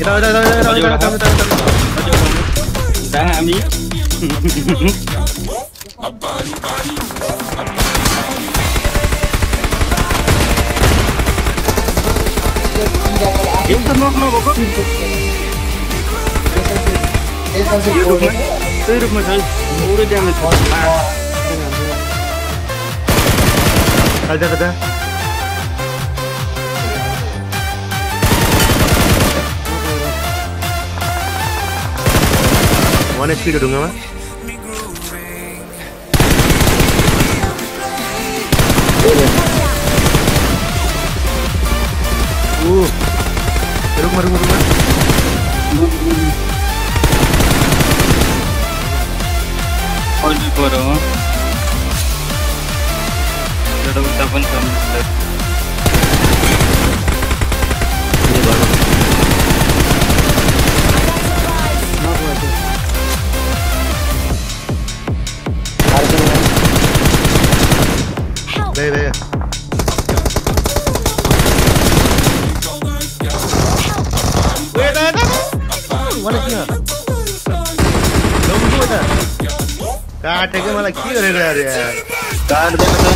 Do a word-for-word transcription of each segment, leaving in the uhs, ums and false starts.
Đâu đâu đâu đâu đâu đâu đâu đâu. Đã hàm đi. Kiếm thân nó nó có Tôi được mà thấy udah jangan cepat. Ada ada. One H P kedunga mah. Uh. Terus maru maru maru. Hold karo. Jada utapan kamu. Ini baru. Đây đây. Wait, đây đây. Mana sih? Nunggu itu. काटेको मलाई के गरेको यार यार काट्दैन त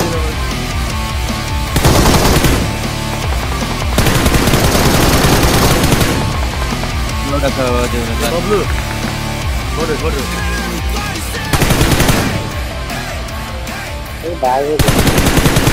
एउटा छ देउरा बब्लु फोटो फोटो ए भाइ